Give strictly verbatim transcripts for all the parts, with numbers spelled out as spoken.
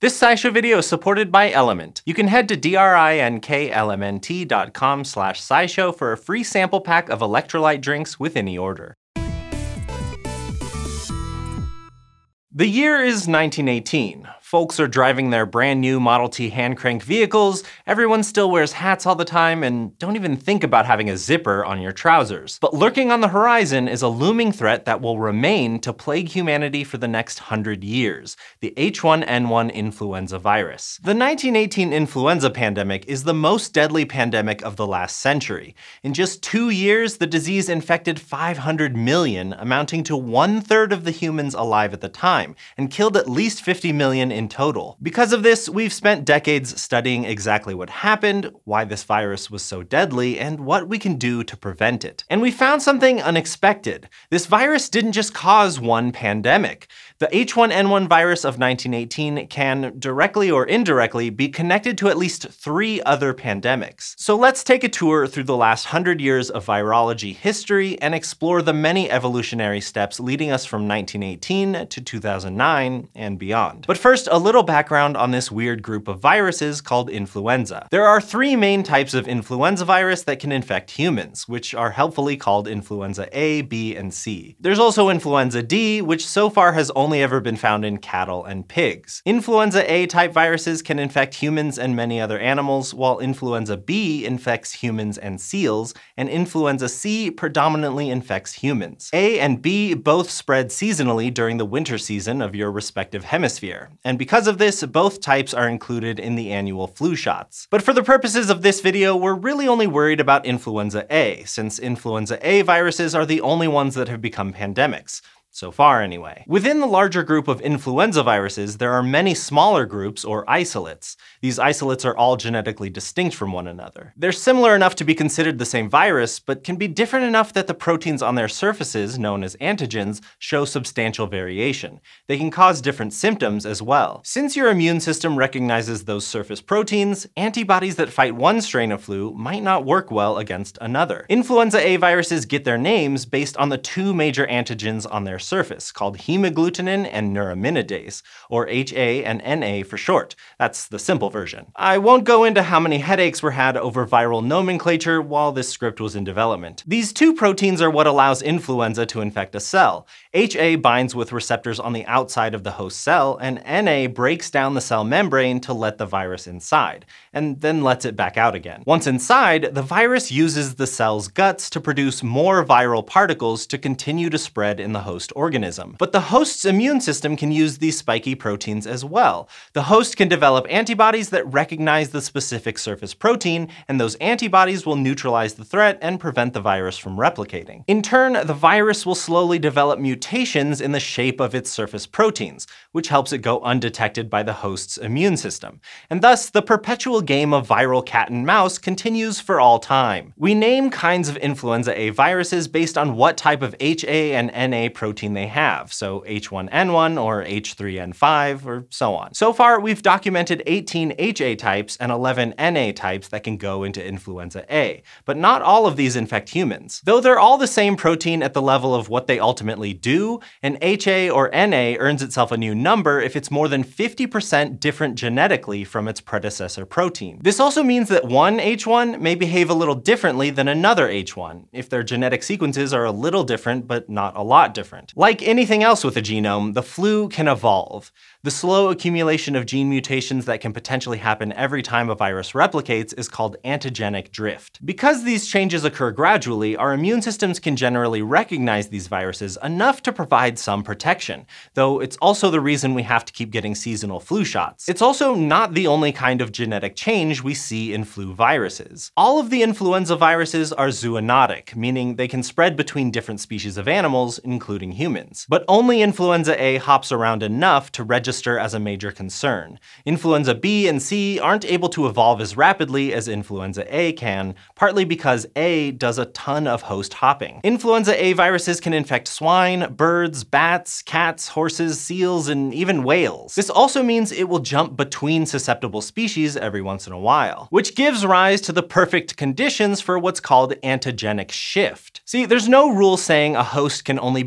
This SciShow video is supported by Element. You can head to drinklmnt dot com slash SciShow for a free sample pack of electrolyte drinks with any order. The year is nineteen eighteen. Folks are driving their brand new Model T hand-crank vehicles, everyone still wears hats all the time, and don't even think about having a zipper on your trousers. But lurking on the horizon is a looming threat that will remain to plague humanity for the next hundred years, the H one N one influenza virus. The nineteen eighteen influenza pandemic is the most deadly pandemic of the last century. In just two years, the disease infected five hundred million, amounting to one-third of the humans alive at the time, and killed at least fifty million in total. Because of this, we've spent decades studying exactly what happened, why this virus was so deadly, and what we can do to prevent it. And we found something unexpected. This virus didn't just cause one pandemic. The H one N one virus of nineteen eighteen can, directly or indirectly, be connected to at least three other pandemics. So let's take a tour through the last hundred years of virology history and explore the many evolutionary steps leading us from nineteen eighteen to two thousand nine and beyond. But first, a little background on this weird group of viruses called influenza. There are three main types of influenza virus that can infect humans, which are helpfully called influenza A, B, and C. There's also influenza D, which so far has only ever been found in cattle and pigs. Influenza A type viruses can infect humans and many other animals, while influenza B infects humans and seals, and influenza C predominantly infects humans. A and B both spread seasonally during the winter season of your respective hemisphere, and because of this, both types are included in the annual flu shots. But for the purposes of this video, we're really only worried about influenza A, since influenza A viruses are the only ones that have become pandemics. So far, anyway. Within the larger group of influenza viruses, there are many smaller groups, or isolates. These isolates are all genetically distinct from one another. They're similar enough to be considered the same virus, but can be different enough that the proteins on their surfaces, known as antigens, show substantial variation. They can cause different symptoms as well. Since your immune system recognizes those surface proteins, antibodies that fight one strain of flu might not work well against another. Influenza A viruses get their names based on the two major antigens on their surface, called hemagglutinin and neuraminidase, or H A and N A for short. That's the simple version. I won't go into how many headaches were had over viral nomenclature while this script was in development. These two proteins are what allows influenza to infect a cell. H A binds with receptors on the outside of the host cell, and N A breaks down the cell membrane to let the virus inside, and then lets it back out again. Once inside, the virus uses the cell's guts to produce more viral particles to continue to spread in the host organism. But the host's immune system can use these spiky proteins as well. The host can develop antibodies that recognize the specific surface protein, and those antibodies will neutralize the threat and prevent the virus from replicating. In turn, the virus will slowly develop mutations in the shape of its surface proteins, which helps it go undetected by the host's immune system. And thus, the perpetual game of viral cat and mouse continues for all time. We name kinds of influenza A viruses based on what type of H A and N A protein they have, so H one N one or H three N five or so on. So far, we've documented eighteen H A types and eleven N A types that can go into influenza A, but not all of these infect humans. Though they're all the same protein at the level of what they ultimately do, an H A or N A earns itself a new number if it's more than fifty percent different genetically from its predecessor protein. This also means that one H one may behave a little differently than another H one, if their genetic sequences are a little different but not a lot different. Like anything else with a genome, the flu can evolve. The slow accumulation of gene mutations that can potentially happen every time a virus replicates is called antigenic drift. Because these changes occur gradually, our immune systems can generally recognize these viruses enough to provide some protection, though it's also the reason we have to keep getting seasonal flu shots. It's also not the only kind of genetic change we see in flu viruses. All of the influenza viruses are zoonotic, meaning they can spread between different species of animals, including humans. But only influenza A hops around enough to register as a major concern. Influenza B and C aren't able to evolve as rapidly as influenza A can, partly because A does a ton of host hopping. Influenza A viruses can infect swine, birds, bats, cats, horses, seals, and even whales. This also means it will jump between susceptible species every once in a while, which gives rise to the perfect conditions for what's called antigenic shift. See, there's no rule saying a host can only be infected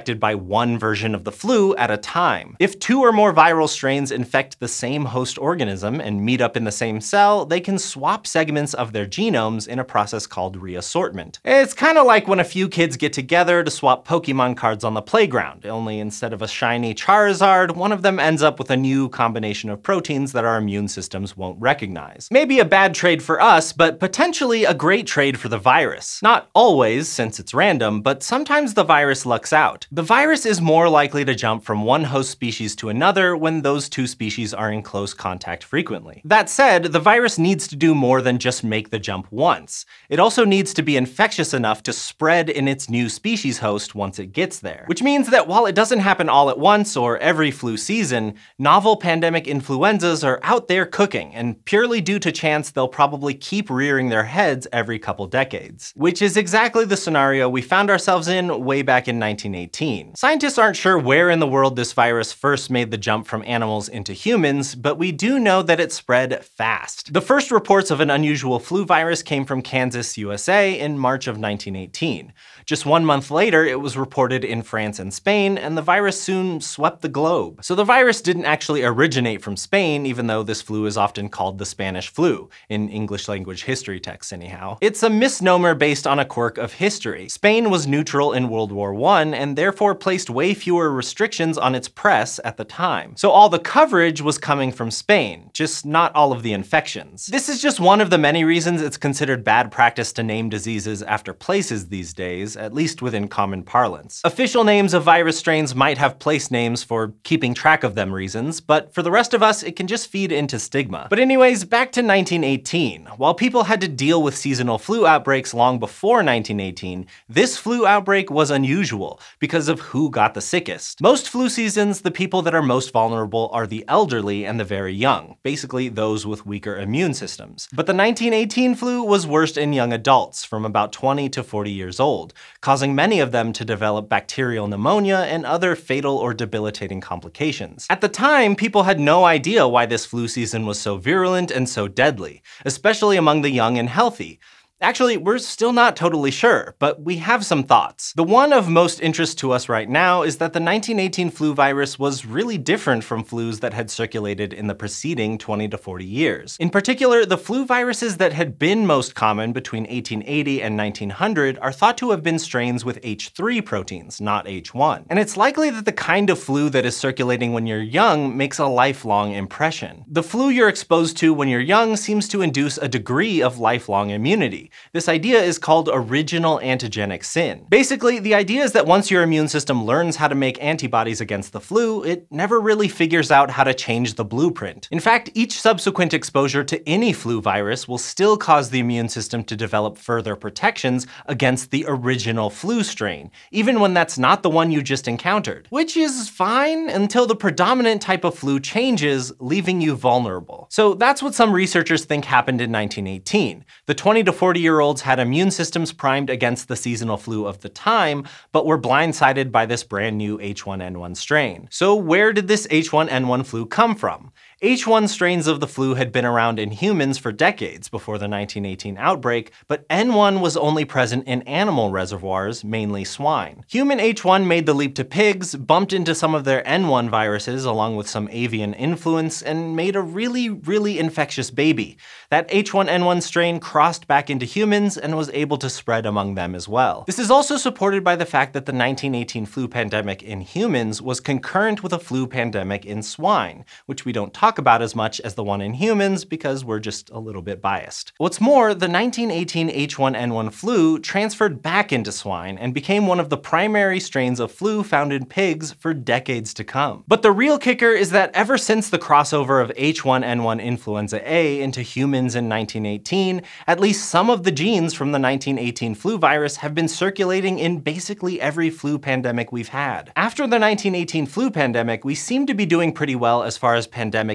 infected by one version of the flu at a time. If two or more viral strains infect the same host organism and meet up in the same cell, they can swap segments of their genomes in a process called reassortment. It's kind of like when a few kids get together to swap Pokemon cards on the playground, only instead of a shiny Charizard, one of them ends up with a new combination of proteins that our immune systems won't recognize. Maybe a bad trade for us, but potentially a great trade for the virus. Not always, since it's random, but sometimes the virus lucks out. The virus is more likely to jump from one host species to another when those two species are in close contact frequently. That said, the virus needs to do more than just make the jump once. It also needs to be infectious enough to spread in its new species host once it gets there. Which means that while it doesn't happen all at once or every flu season, novel pandemic influenzas are out there cooking, and purely due to chance, they'll probably keep rearing their heads every couple decades. Which is exactly the scenario we found ourselves in way back in nineteen eighteen. Scientists aren't sure where in the world this virus first made the jump from animals into humans, but we do know that it spread fast. The first reports of an unusual flu virus came from Kansas, U S A in March of nineteen eighteen. Just one month later, it was reported in France and Spain, and the virus soon swept the globe. So the virus didn't actually originate from Spain, even though this flu is often called the Spanish flu, in English language history texts anyhow. It's a misnomer based on a quirk of history. Spain was neutral in World War One, and therefore placed way fewer restrictions on its press at the time. So all the coverage was coming from Spain, just not all of the infections. This is just one of the many reasons it's considered bad practice to name diseases after places these days, at least within common parlance. Official names of virus strains might have place names for keeping track of them reasons, but for the rest of us, it can just feed into stigma. But anyways, back to nineteen eighteen. While people had to deal with seasonal flu outbreaks long before nineteen eighteen, this flu outbreak was unusual because of who got the sickest. Most flu seasons, the people that are most vulnerable are the elderly and the very young, basically those with weaker immune systems. But the nineteen eighteen flu was worst in young adults, from about twenty to forty years old, causing many of them to develop bacterial pneumonia and other fatal or debilitating complications. At the time, people had no idea why this flu season was so virulent and so deadly, especially among the young and healthy. Actually, we're still not totally sure, but we have some thoughts. The one of most interest to us right now is that the nineteen eighteen flu virus was really different from flus that had circulated in the preceding twenty to forty years. In particular, the flu viruses that had been most common between eighteen eighty and nineteen hundred are thought to have been strains with H three proteins, not H one. And it's likely that the kind of flu that is circulating when you're young makes a lifelong impression. The flu you're exposed to when you're young seems to induce a degree of lifelong immunity. This idea is called original antigenic sin. Basically, the idea is that once your immune system learns how to make antibodies against the flu, it never really figures out how to change the blueprint. In fact, each subsequent exposure to any flu virus will still cause the immune system to develop further protections against the original flu strain, even when that's not the one you just encountered. Which is fine until the predominant type of flu changes, leaving you vulnerable. So that's what some researchers think happened in nineteen eighteen. The twenty to forty year olds had immune systems primed against the seasonal flu of the time, but were blindsided by this brand new H one N one strain. So where did this H one N one flu come from? H one strains of the flu had been around in humans for decades before the nineteen eighteen outbreak, but N one was only present in animal reservoirs, mainly swine. Human H one made the leap to pigs, bumped into some of their N one viruses along with some avian influence, and made a really, really infectious baby. That H one N one strain crossed back into humans and was able to spread among them as well. This is also supported by the fact that the nineteen eighteen flu pandemic in humans was concurrent with a flu pandemic in swine, which we don't talk about as much as the one in humans because we're just a little bit biased. What's more, the nineteen eighteen H one N one flu transferred back into swine and became one of the primary strains of flu found in pigs for decades to come. But the real kicker is that ever since the crossover of H one N one influenza A into humans in nineteen eighteen, at least some of the genes from the nineteen eighteen flu virus have been circulating in basically every flu pandemic we've had. After the nineteen eighteen flu pandemic, we seem to be doing pretty well as far as pandemic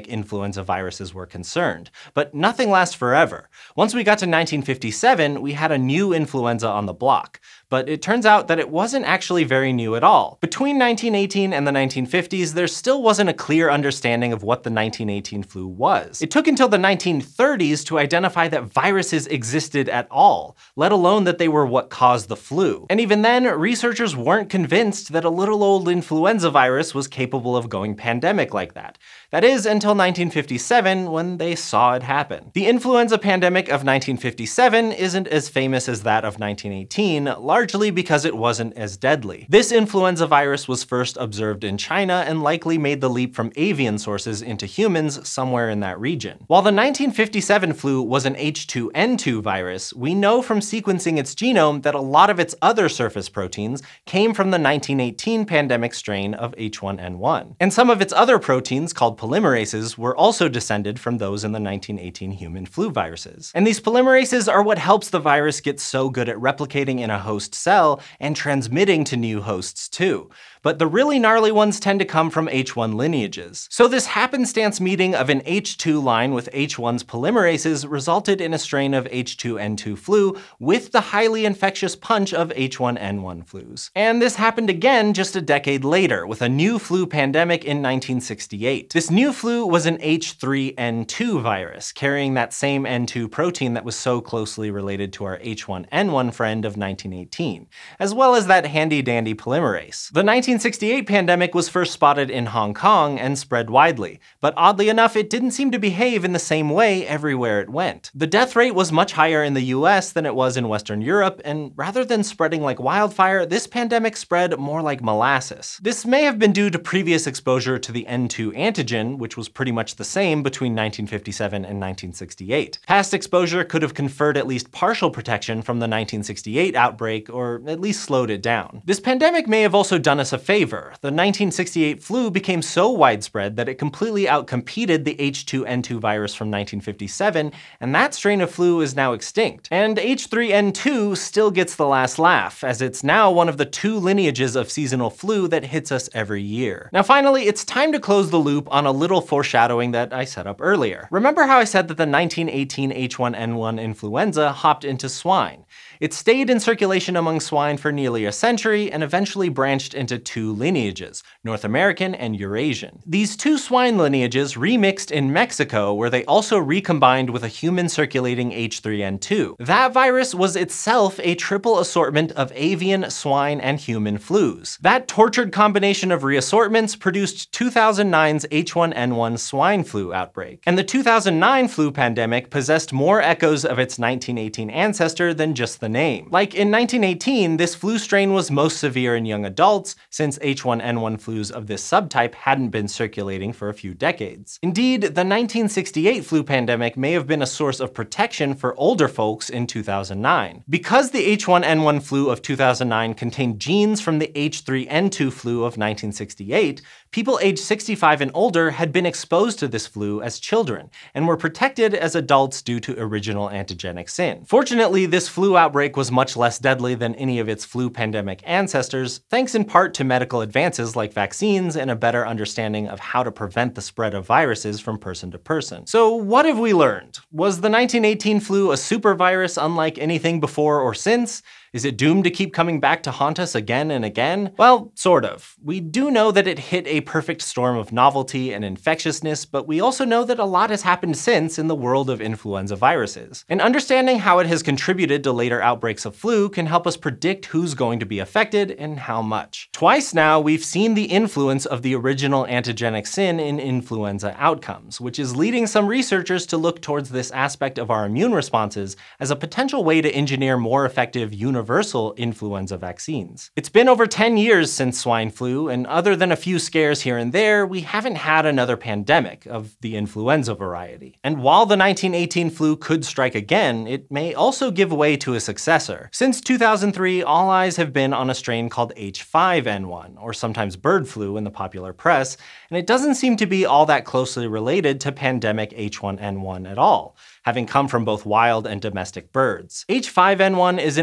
pandemic influenza viruses were concerned. But nothing lasts forever. Once we got to nineteen fifty-seven, we had a new influenza on the block. But it turns out that it wasn't actually very new at all. Between nineteen eighteen and the nineteen fifties, there still wasn't a clear understanding of what the nineteen eighteen flu was. It took until the nineteen thirties to identify that viruses existed at all, let alone that they were what caused the flu. And even then, researchers weren't convinced that a little old influenza virus was capable of going pandemic like that. That is, until nineteen fifty-seven, when they saw it happen. The influenza pandemic of nineteen fifty-seven isn't as famous as that of nineteen eighteen, largely because it wasn't as deadly. This influenza virus was first observed in China and likely made the leap from avian sources into humans somewhere in that region. While the nineteen fifty-seven flu was an H two N two virus, we know from sequencing its genome that a lot of its other surface proteins came from the nineteen eighteen pandemic strain of H one N one. And some of its other proteins, called polymerases, were also descended from those in the nineteen eighteen human flu viruses. And these polymerases are what helps the virus get so good at replicating in a host cell and transmitting to new hosts too. But the really gnarly ones tend to come from H one lineages. So this happenstance meeting of an H two line with H one's polymerases resulted in a strain of H two N two flu with the highly infectious punch of H one N one flus. And this happened again just a decade later with a new flu pandemic in nineteen sixty-eight. This new flu was an H three N two virus, carrying that same N two protein that was so closely related to our H one N one friend of nineteen eighteen, as well as that handy-dandy polymerase. The nineteen sixty-eight pandemic was first spotted in Hong Kong and spread widely, but oddly enough, it didn't seem to behave in the same way everywhere it went. The death rate was much higher in the U S than it was in Western Europe, and rather than spreading like wildfire, this pandemic spread more like molasses. This may have been due to previous exposure to the N two antigen, which was pretty much the same between nineteen fifty-seven and nineteen sixty-eight. Past exposure could have conferred at least partial protection from the nineteen sixty-eight outbreak, or at least slowed it down. This pandemic may have also done us a favor. The nineteen sixty-eight flu became so widespread that it completely outcompeted the H two N two virus from nineteen fifty-seven, and that strain of flu is now extinct. And H three N two still gets the last laugh, as it's now one of the two lineages of seasonal flu that hits us every year. Now finally, it's time to close the loop on a little foreshadowing that I set up earlier. Remember how I said that the nineteen eighteen H one N one influenza hopped into swine? It stayed in circulation among swine for nearly a century and eventually branched into two lineages, North American and Eurasian. These two swine lineages remixed in Mexico, where they also recombined with a human circulating H three N two. That virus was itself a triple assortment of avian, swine, and human flus. That tortured combination of reassortments produced two thousand nine's H one N one swine flu outbreak. And the two thousand nine flu pandemic possessed more echoes of its nineteen eighteen ancestor than just the name. Like in nineteen eighteen, this flu strain was most severe in young adults, since H one N one flus of this subtype hadn't been circulating for a few decades. Indeed, the nineteen sixty-eight flu pandemic may have been a source of protection for older folks in two thousand nine. Because the H one N one flu of two thousand nine contained genes from the H three N two flu of nineteen sixty-eight, people aged sixty-five and older had been exposed to this flu as children, and were protected as adults due to original antigenic sin. Fortunately, this flu outbreak was much less deadly than any of its flu pandemic ancestors, thanks in part to medical advances like vaccines and a better understanding of how to prevent the spread of viruses from person to person. So what have we learned? Was the nineteen eighteen flu a super virus unlike anything before or since? Is it doomed to keep coming back to haunt us again and again? Well, sort of. We do know that it hit a perfect storm of novelty and infectiousness, but we also know that a lot has happened since in the world of influenza viruses. And understanding how it has contributed to later outbreaks of flu can help us predict who's going to be affected and how much. Twice now, we've seen the influence of the original antigenic sin in influenza outcomes, which is leading some researchers to look towards this aspect of our immune responses as a potential way to engineer more effective universal universal influenza vaccines. It's been over ten years since swine flu, and other than a few scares here and there, we haven't had another pandemic of the influenza variety. And while the nineteen eighteen flu could strike again, it may also give way to a successor. Since two thousand three, all eyes have been on a strain called H five N one, or sometimes bird flu in the popular press, and it doesn't seem to be all that closely related to pandemic H one N one at all, having come from both wild and domestic birds. H five N one is in a group of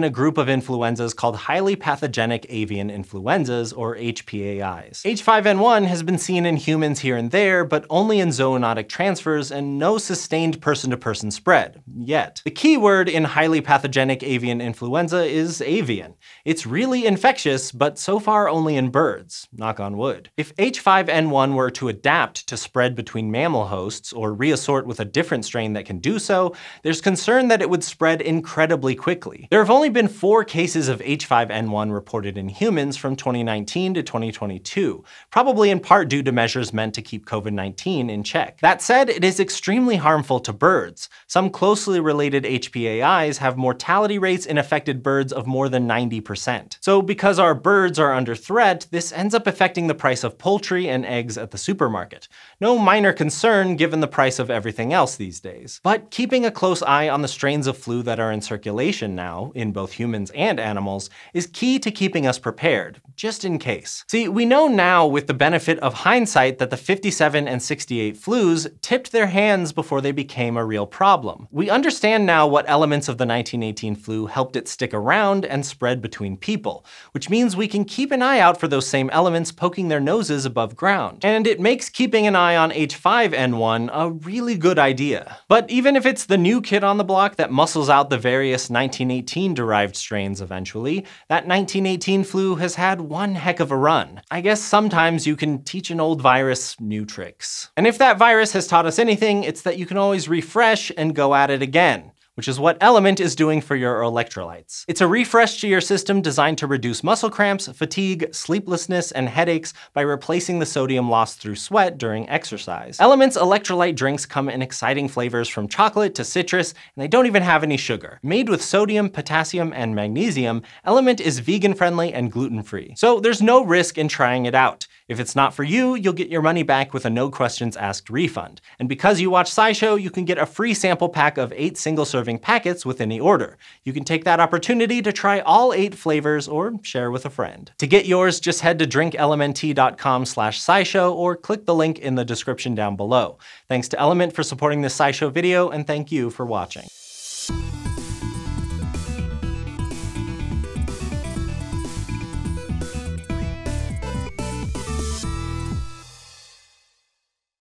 influenzas called highly pathogenic avian influenzas, or H P A Is. H five N one has been seen in humans here and there, but only in zoonotic transfers and no sustained person-to-person spread, yet. The key word in highly pathogenic avian influenza is avian. It's really infectious, but so far only in birds, knock on wood. If H five N one were to adapt to spread between mammal hosts, or reassort with a different strain that can do so, there's concern that it would spread incredibly quickly. There have only been four cases of H five N one reported in humans from twenty nineteen to twenty twenty-two, probably in part due to measures meant to keep COVID nineteen in check. That said, it is extremely harmful to birds. Some closely related H P A Is have mortality rates in affected birds of more than ninety percent. So because our birds are under threat, this ends up affecting the price of poultry and eggs at the supermarket. No minor concern given the price of everything else these days. But keeping a close eye on the strains of flu that are in circulation now, in both humans and animals, is key to keeping us prepared, just in case. See, we know now with the benefit of hindsight that the fifty-seven and sixty-eight flus tipped their hands before they became a real problem. We understand now what elements of the nineteen eighteen flu helped it stick around and spread between people, which means we can keep an eye out for those same elements poking their noses above ground. And it makes keeping an eye on H five N one a really good idea. But even if it's the new kid on the block that muscles out the various nineteen eighteen derived strains eventually, that nineteen eighteen flu has had one heck of a run. I guess sometimes you can teach an old virus new tricks. And if that virus has taught us anything, it's that you can always refresh and go at it again, which is what Element is doing for your electrolytes. It's a refresh to your system designed to reduce muscle cramps, fatigue, sleeplessness, and headaches by replacing the sodium lost through sweat during exercise. Element's electrolyte drinks come in exciting flavors from chocolate to citrus, and they don't even have any sugar. Made with sodium, potassium, and magnesium, Element is vegan-friendly and gluten-free. So there's no risk in trying it out. If it's not for you, you'll get your money back with a no questions asked refund. And because you watch SciShow, you can get a free sample pack of eight single-serving packets with any order. You can take that opportunity to try all eight flavors or share with a friend. To get yours, just head to drink element dot com slash scishow or click the link in the description down below. Thanks to Element for supporting this SciShow video, and thank you for watching.